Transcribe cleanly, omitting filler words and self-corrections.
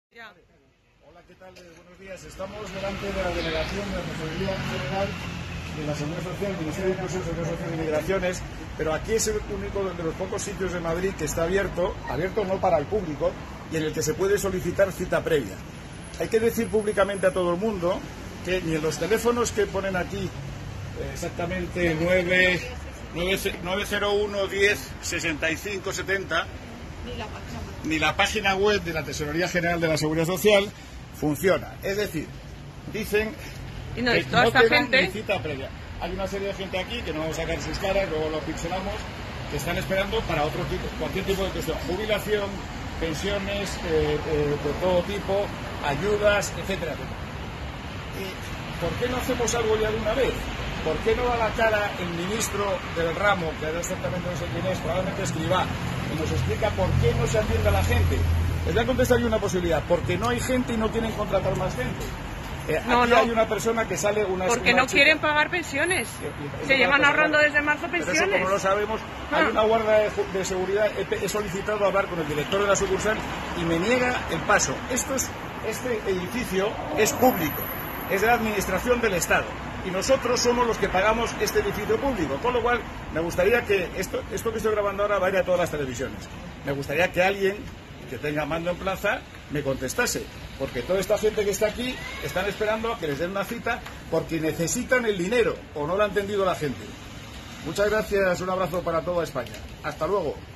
Ya. Hola, ¿qué tal? Buenos días. Estamos delante de la delegación de la Tesorería General de la Seguridad Social, Ministerio de Inclusión, Seguridad Social y Migraciones, pero aquí es el único de los pocos sitios de Madrid que está abierto no para el público, y en el que se puede solicitar cita previa. Hay que decir públicamente a todo el mundo que ni en los teléfonos que ponen aquí, exactamente 901 10 65 70, ni la página web de la Tesorería General de la Seguridad Social funciona. Es decir, dicen que no te dan gente... ni cita previa. Hay una serie de gente aquí, que no vamos a sacar sus caras, luego lo pixelamos, que están esperando para otro tipo, cualquier tipo de cuestión, jubilación, pensiones de todo tipo, ayudas, etcétera, etcétera. ¿Y por qué no hacemos algo ya de una vez? ¿Por qué no da la cara el ministro del ramo, que ahora exactamente no sé quién es, probablemente Escrivá, y nos explica por qué no se atiende a la gente? Les voy a contestar yo una posibilidad: porque no hay gente y no quieren contratar más gente. Aquí hay una persona que sale porque no quieren pagar pensiones. Se llevan ahorrando desde marzo pensiones. Pero eso, como lo sabemos, hay una guardia de seguridad. He solicitado hablar con el director de la sucursal y me niega el paso. Este edificio es público, es de la administración del Estado, y nosotros somos los que pagamos este edificio público, con lo cual me gustaría que esto que estoy grabando ahora vaya a todas las televisiones. Me gustaría que alguien que tenga mando en plaza me contestase, porque toda esta gente que está aquí están esperando a que les den una cita porque necesitan el dinero, o no lo ha entendido la gente. Muchas gracias, un abrazo para toda España. Hasta luego.